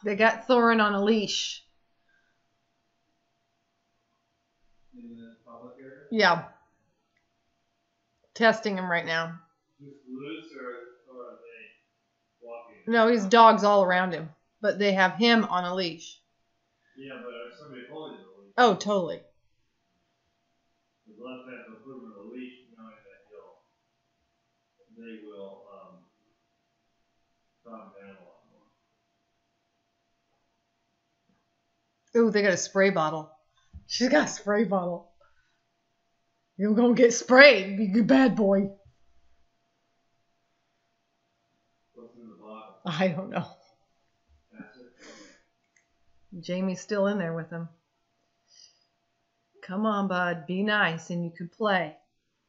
They got Thorin on a leash. In the public area? Yeah. Testing him right now. Just loose or are they walking? No, he's dogs all around him. But they have him on a leash. Yeah, but if somebody pulling the leash. Oh, totally. The left hand will put him on the leash knowing that they will calm down a lot more. Ooh, they got a spray bottle. She's got a spray bottle. You're gonna get sprayed, you bad boy. What's in the bottle? I don't know. Acid? Jamie's still in there with him. Come on, bud. Be nice and you can play.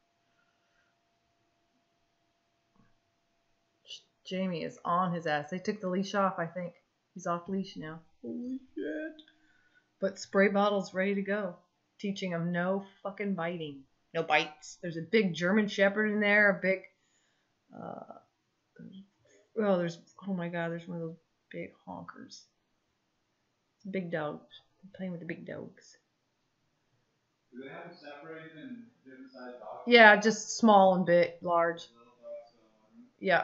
Jamie is on his ass. They took the leash off, I think. He's off leash now. Holy shit. But spray bottle's ready to go. Teaching him no fucking biting. No bites. There's a big German Shepherd in there. A big... oh my god, there's one of those big honkers. Big dogs. I'm playing with the big dogs. Do they have them separated in different size dogs? Yeah, just small and big, large. Little dogs, Yeah.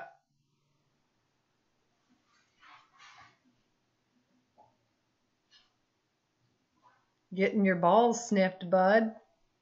Getting your balls sniffed, bud.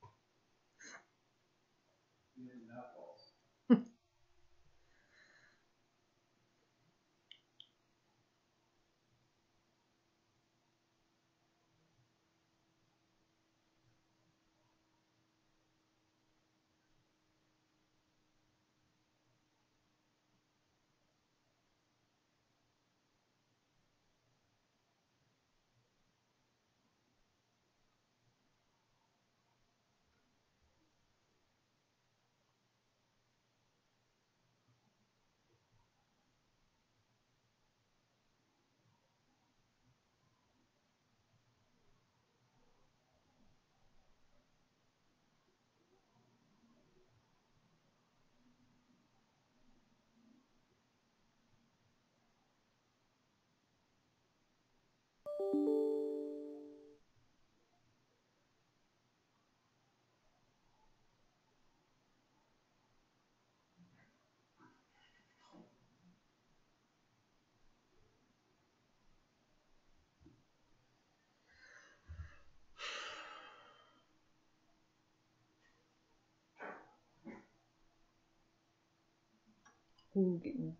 Ooh, getting...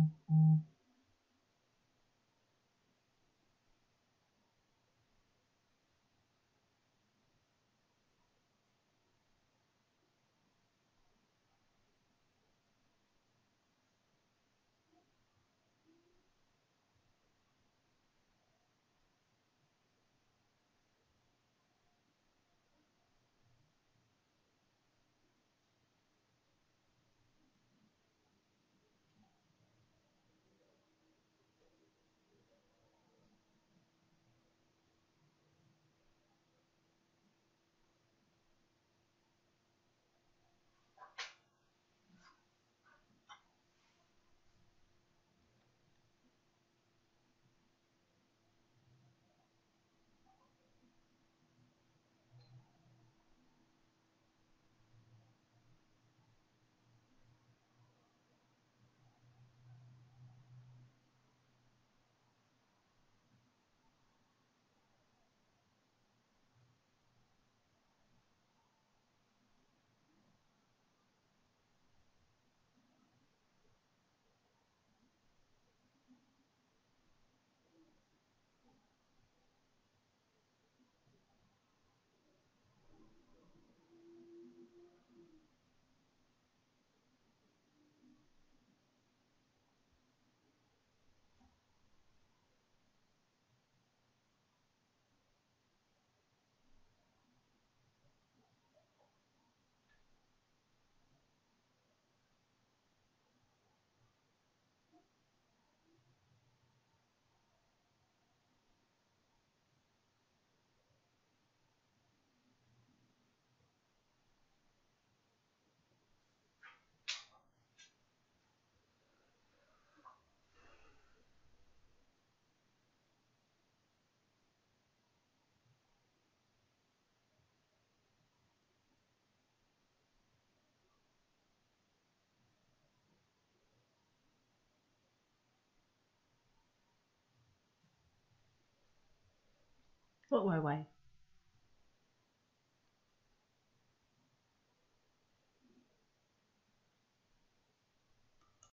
What way?